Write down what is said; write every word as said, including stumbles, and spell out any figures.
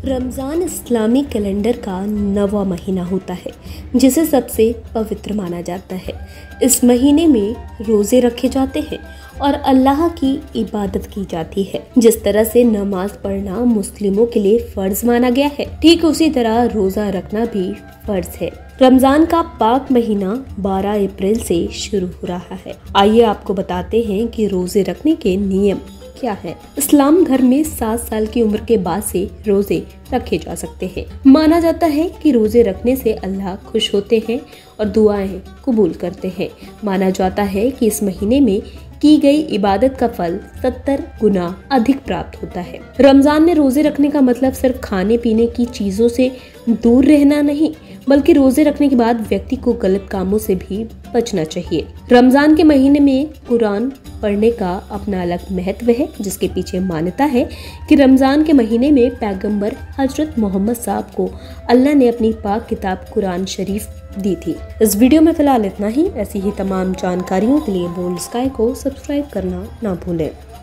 रमज़ान इस्लामी calendar का नवा महीना होता है जिसे सबसे पवित्र माना जाता है। इस महीने में रोज़े रखे जाते हैं और अल्लाह की इबादत की जाती है। जिस तरह से नमाज पढ़ना मुस्लिमों के लिए फ़र्ज माना गया है, ठीक उसी तरह रोज़ा रखना भी फ़र्ज है। रमज़ान का पाक महीना बारह अप्रैल से शुरू हो रहा है। आइए आपको बताते हैं कि रोज़े रखने के नियम क्या है। इस्लाम धर्म में सात साल की उम्र के बाद से रोजे रखे जा सकते हैं। माना जाता है कि रोजे रखने से अल्लाह खुश होते हैं और दुआएं कबूल करते हैं। माना जाता है कि इस महीने में की गई इबादत का फल सत्तर गुना अधिक प्राप्त होता है। रमजान में रोजे रखने का मतलब सिर्फ खाने पीने की चीजों से दूर रहना नहीं, बल्कि रोजे रखने के बाद व्यक्ति को गलत कामों से भी बचना चाहिए। रमजान के महीने में कुरान पढ़ने का अपना अलग महत्व है, जिसके पीछे मान्यता है कि रमजान के महीने में पैगंबर हजरत मोहम्मद साहब को अल्लाह ने अपनी पाक किताब कुरान शरीफ दी थी। इस वीडियो में फिलहाल इतना ही। ऐसी ही तमाम जानकारियों के लिए बोल्ड स्काई को सब्सक्राइब करना ना भूलें।